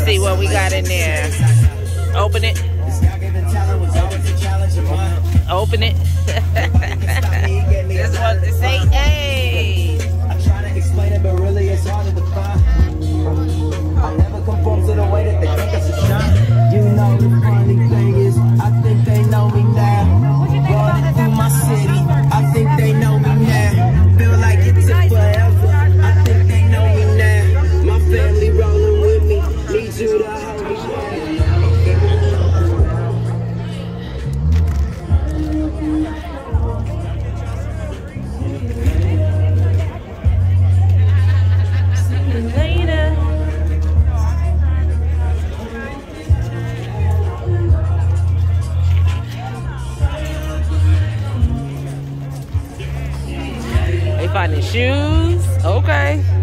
see what we got in there. Open it. Open it. This one to say, hey. I try to explain it, but really it's harder to find. I never conform to the way that they think it's a shine. You know the funny thing is, I think they know me now. Running through my city, I think they know me now. Feel like it took forever, I think they know me now. My family rolling with me, need you to hold me down. Finding shoes. Okay.